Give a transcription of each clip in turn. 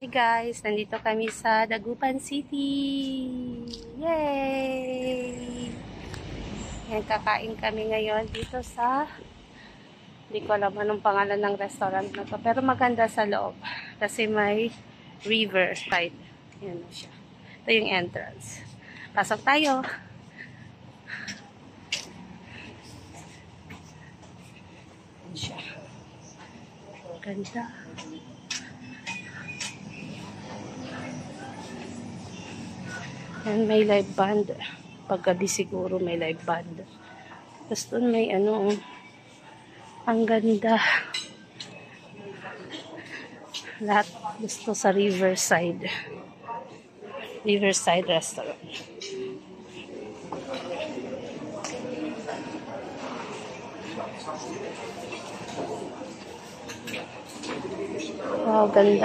Hey guys, nandito kami sa Dagupan City. Yay! Yan, kakain kami ngayon dito sa, hindi ko alam anong pangalan ng restaurant na to, pero maganda sa loob kasi may river side. Yan siya. Ito yung entrance. Pasok tayo. Yan siya. Ganda. Yan, may live band. Paggabi siguro may live band. Tapos doon may ano, ang ganda. Lahat gusto sa Riverside. Riverside Restaurant. Wow, ganda.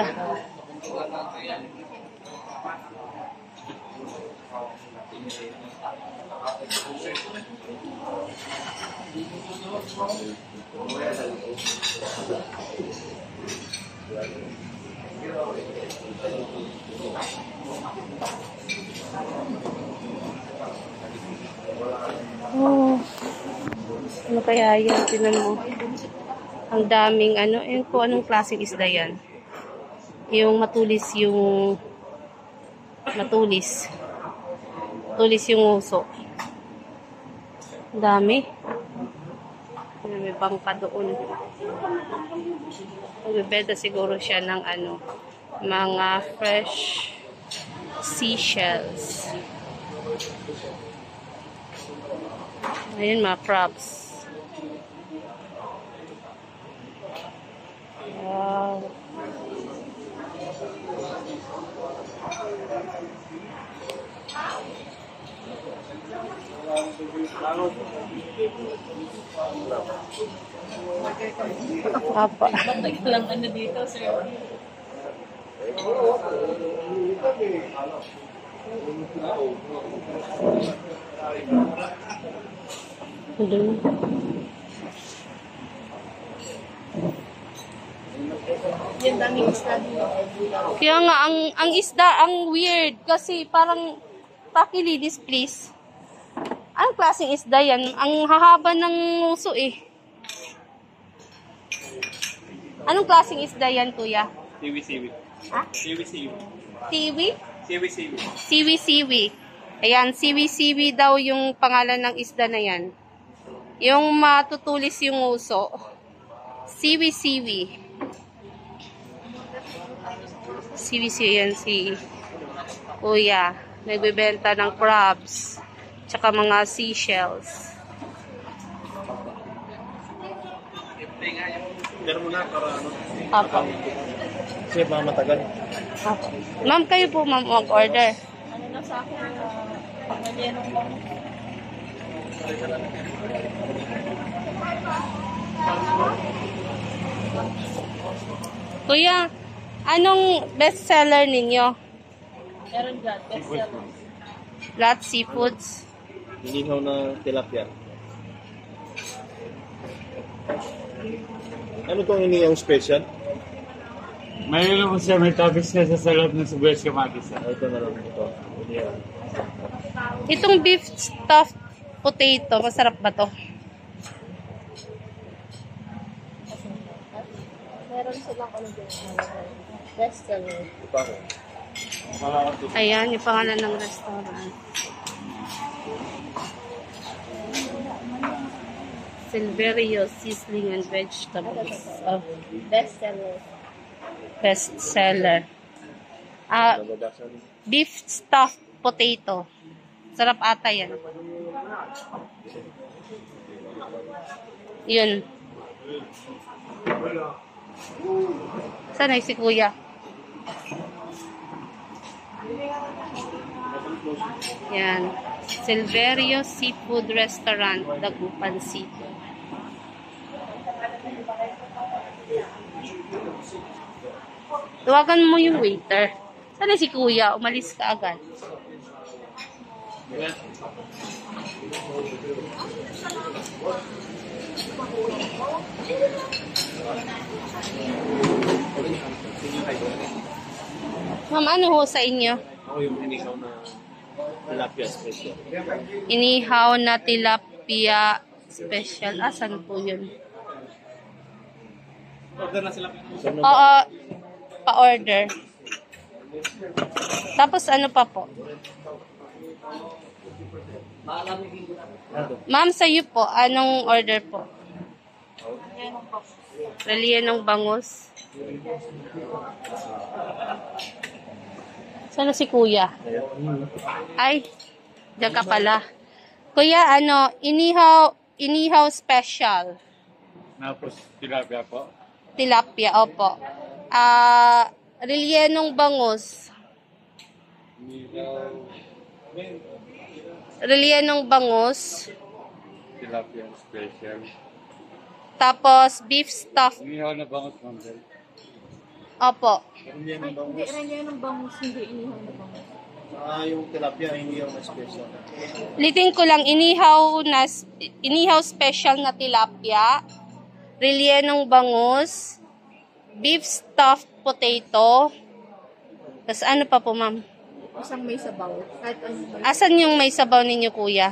Oh, ano kaya yan? Tinan mo. Ang daming ano, kung anong klaseng isda yan. Yung matulis yung matulis yung uso. Ang dami. May bangka doon. Magbebenta siguro siya ng ano, mga fresh seashells. Ayun, mga props. Wow. Apa. Lang ano dito, sir. Yung daming isda dito. Kaya nga, ang isda, ang weird. Kasi parang, pakilidis please. Anong klaseng isda yan? Ang hahaba ng uso eh. Anong klaseng isda yan, kuya? Siwi-siwi. Ha? Siwi-siwi. Siwi? Siwi-siwi. Siwi-siwi. Ayan, siwi-siwi daw yung pangalan ng isda na yan. Yung matutulis yung uso. Siwi-siwi. Siwi-siwi yan si kuya. Nagbebenta ng crabs. Tsaka mga seashells. Pero muna para ano. Apo. Kasi ba matagal? Apo. Ma'am, kayo po ma'am mag-order. Ano na sa akin, malyenong lang. Kuya, anong best seller ninyo? Meron dyan, best seller. Lahat seafoods. Hinihaw na tilapia. Ano tong iniyang special? Mayroon mo siya, may topics na sa loob ng sibuyas kamatis. Ito na lang ito. Inihaw. Itong beef stuffed potato, masarap ba to? Meron silang ano dyan. Best seller. Ito pa ako. Ayan, yung pangalan ng restaurant. Silverio Sizzling and Vegetables. Oh, Best seller. best seller. Beef stuffed potato. Sarap ata yan. Yun. Sanay si kuya. Yan. Silverio Seafood Restaurant, Dagupan City. Tawagan mo yung waiter. Sana si kuya, umalis ka agad. Ma'am, ano ho sa inyo? Ako yung inihaw na tilapia special. Inihaw na tilapia special. Asan po yun? Order na sila. So, Oo, pa-order. Tapos ano pa po? Ma'am, sa'yo po, anong order po? Rellenong bangus. Sana si kuya? Ay, diyan ka pala. Kuya, ano, inihaw special. Tapos tilapia po. Tilapia, opo. Rellenong bangus. Rellenong bangus. Tilapia special. Tapos, beef stuffed. Inihaw na bangus, ma'am. Opo. Hindi Ay, hindi, ranyan ng bangus, hindi inihaw na bangus. yung tilapia, inihaw na special. Litin ko lang, inihaw special na tilapia. Rellenong bangus. Beef stuffed potato. Tapos ano pa po, ma'am? Isang may sabaw. Kahit anong Asan yung may sabaw ninyo, kuya?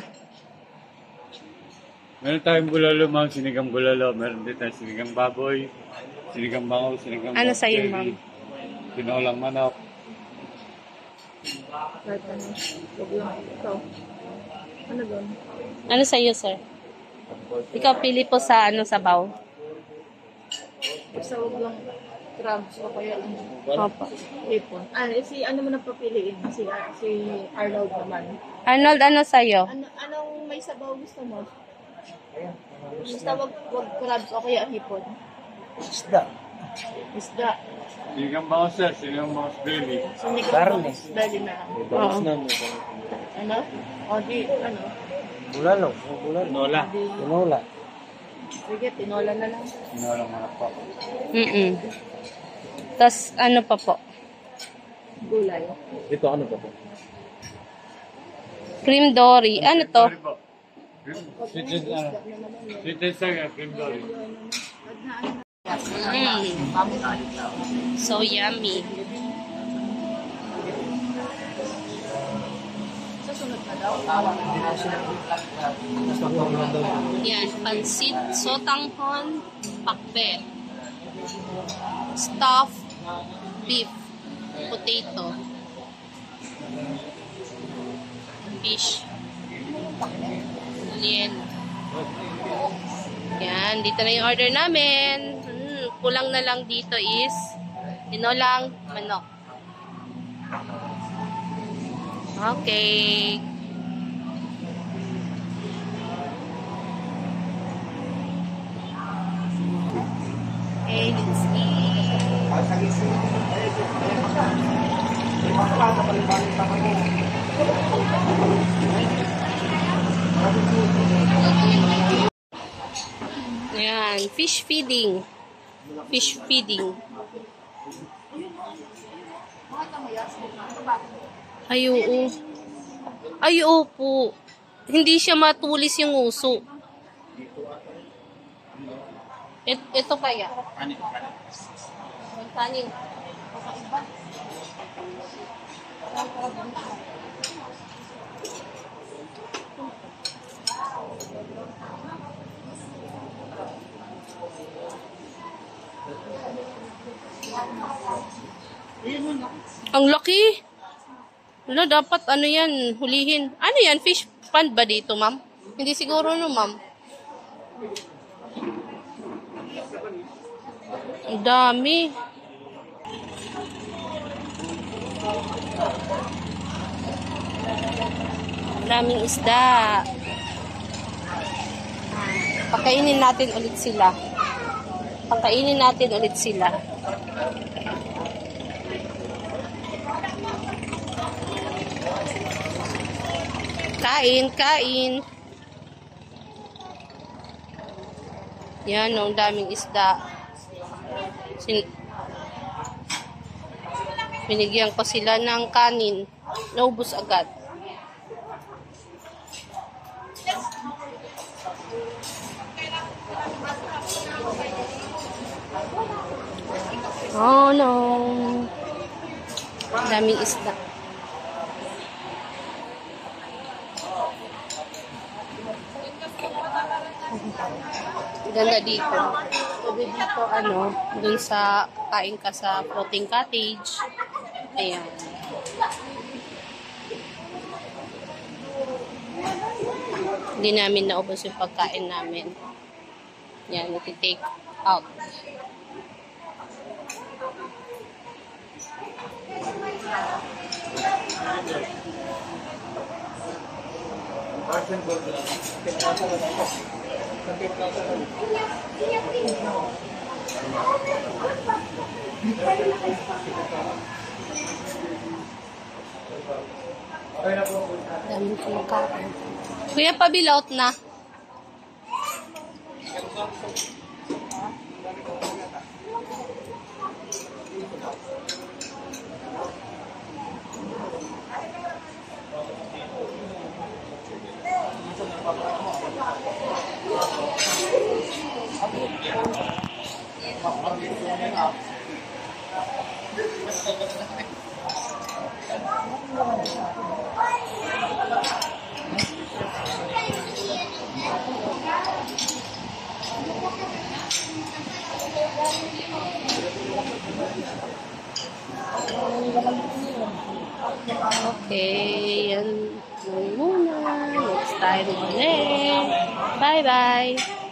Meron tayong bulalo, ma'am. Sinigang bulalo. Meron din tayong sinigang baboy. Sinigang bango. Sinigang Ano black sa'yo, berry, ma'am? Tinolang manok. kahit ano. Huwag lang. Ikaw. Ano doon? Ano sa'yo, sir? Ikaw pili po sa sabaw. Basta huwag lang crabs o kaya ano. Opo. Hipon. Ano mo na papiliin? Si Arnold naman. Arnold, ano sa'yo? Anong may sabaw gusto mo? Basta wag crabs o kaya hipon. Isda. Sinigang bango, sir. Sinigang bango belly. Karne. Dali na. Bangus na mo. Ano? O di, ano? Bulalo. Nola. Tinola. Sige, tinola na lang. Tinolang manok po. Tapos ano pa po? Gulay. Dito ano ba po? Cream dory. Ano to? Sorry po. Sweet and sour, cream dory. So yummy. Susunod na daw. Yan, pansit, sotanghon, pakbe. Stuffed beef, potato, fish, alien. Yan, dito na yung order namin. Kulang na lang dito is tinolang manok. Okay. Okay, let's eat. Ayan, fish feeding. Fish feeding. Ay, oo. Ay, opo. Hindi siya matulis yung uso. Ito kaya? Kanin. Ang laki. Wala, dapat ano yan, hulihin. Ano yan, fish pond ba dito, ma'am? Hindi siguro no, ma'am. Ang dami. Daming isda. Pakainin natin ulit sila. Pakainin natin ulit sila. Kain, kain. Yan, ang daming isda. Binigyan ko sila ng kanin. Naubos agad. Oh no. Daming isda. Ganda dito. Pwede dito, dun sa kain ka sa floating cottage. Ayan. Hindi namin naubos yung pagkain namin. Yan, iti-take out. Dami kong kain. Kuya, pabilaut na. Okay, yan muna. Next time ulit. Bye-bye.